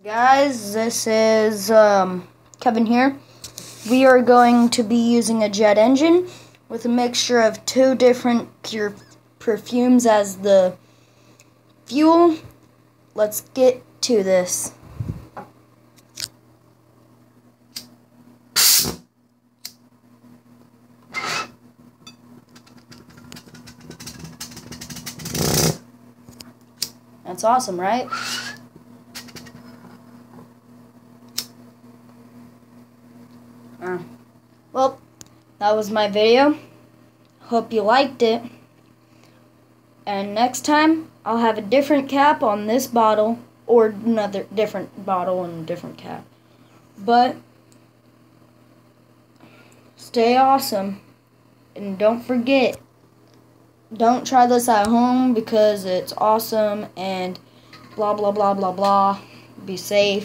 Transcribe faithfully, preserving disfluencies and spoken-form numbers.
Guys, this is um, Kevin here. We are going to be using a jet engine with a mixture of two different pure perfumes as the fuel. Let's get to this. That's awesome, right? Uh, well, that was my video. Hope you liked it. And next time, I'll have a different cap on this bottle, or another different bottle and a different cap. But stay awesome. And don't forget, don't try this at home because it's awesome and blah, blah, blah, blah, blah. Be safe.